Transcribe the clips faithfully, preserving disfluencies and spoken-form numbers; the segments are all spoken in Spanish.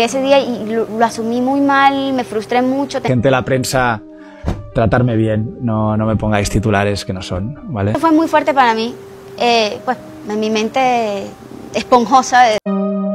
Ese día y lo, lo asumí muy mal, me frustré mucho. Gente de la prensa, tratarme bien, no, no me pongáis titulares que no son, ¿vale? Fue muy fuerte para mí, eh, pues en mi mente esponjosa. De...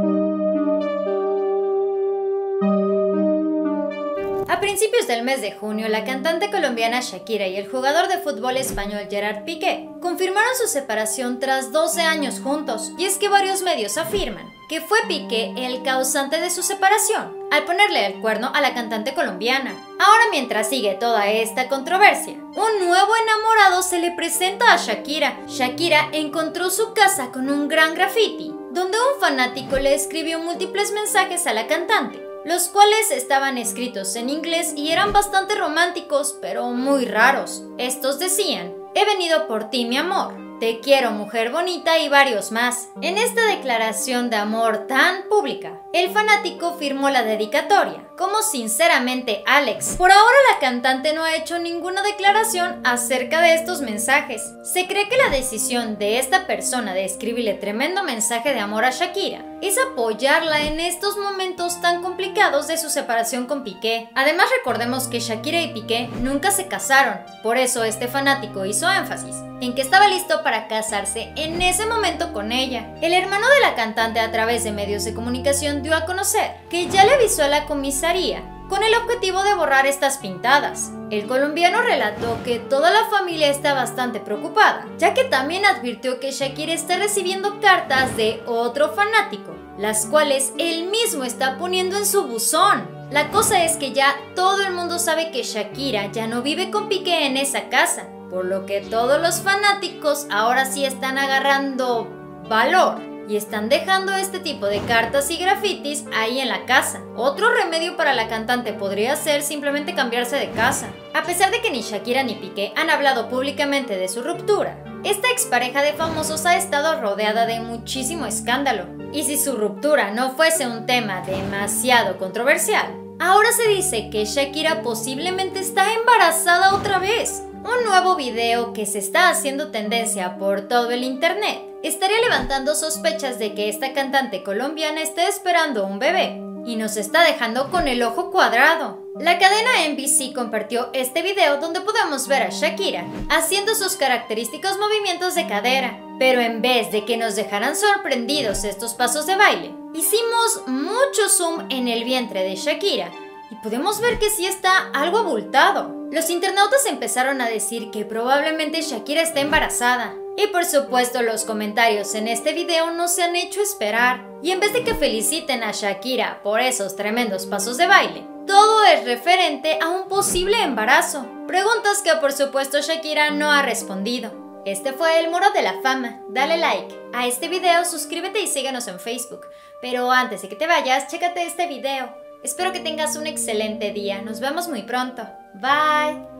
A principios del mes de junio, la cantante colombiana Shakira y el jugador de fútbol español Gerard Piqué confirmaron su separación tras doce años juntos, y es que varios medios afirman que fue Piqué el causante de su separación, al ponerle el cuerno a la cantante colombiana. Ahora, mientras sigue toda esta controversia, un nuevo enamorado se le presenta a Shakira. Shakira encontró su casa con un gran graffiti, donde un fanático le escribió múltiples mensajes a la cantante, los cuales estaban escritos en inglés y eran bastante románticos, pero muy raros. Estos decían: "He venido por ti, mi amor. Te quiero, mujer bonita", y varios más. En esta declaración de amor tan pública, el fanático firmó la dedicatoria como "Sinceramente, Alex". Por ahora la cantante no ha hecho ninguna declaración acerca de estos mensajes. Se cree que la decisión de esta persona de escribirle tremendo mensaje de amor a Shakira es apoyarla en estos momentos tan complicados de su separación con Piqué. Además, recordemos que Shakira y Piqué nunca se casaron, por eso este fanático hizo énfasis en que estaba listo para casarse en ese momento con ella. El hermano de la cantante, a través de medios de comunicación, dio a conocer que ya le avisó a la comisaría con el objetivo de borrar estas pintadas. El colombiano relató que toda la familia está bastante preocupada, ya que también advirtió que Shakira está recibiendo cartas de otro fanático, las cuales él mismo está poniendo en su buzón. La cosa es que ya todo el mundo sabe que Shakira ya no vive con Piqué en esa casa, por lo que todos los fanáticos ahora sí están agarrando valor y están dejando este tipo de cartas y grafitis ahí en la casa. Otro remedio para la cantante podría ser simplemente cambiarse de casa. A pesar de que ni Shakira ni Piqué han hablado públicamente de su ruptura, esta expareja de famosos ha estado rodeada de muchísimo escándalo. Y si su ruptura no fuese un tema demasiado controversial, ahora se dice que Shakira posiblemente está embarazada otra vez. Un nuevo video que se está haciendo tendencia por todo el internet estaría levantando sospechas de que esta cantante colombiana esté esperando un bebé y nos está dejando con el ojo cuadrado. La cadena N B C compartió este video donde podemos ver a Shakira haciendo sus característicos movimientos de cadera, pero en vez de que nos dejaran sorprendidos estos pasos de baile, hicimos mucho zoom en el vientre de Shakira y podemos ver que sí está algo abultado. Los internautas empezaron a decir que probablemente Shakira está embarazada. Y por supuesto los comentarios en este video no se han hecho esperar. Y en vez de que feliciten a Shakira por esos tremendos pasos de baile, todo es referente a un posible embarazo. Preguntas que por supuesto Shakira no ha respondido. Este fue el Muro de la Fama. Dale like a este video, suscríbete y síguenos en Facebook. Pero antes de que te vayas, chécate este video. Espero que tengas un excelente día. Nos vemos muy pronto. Bye.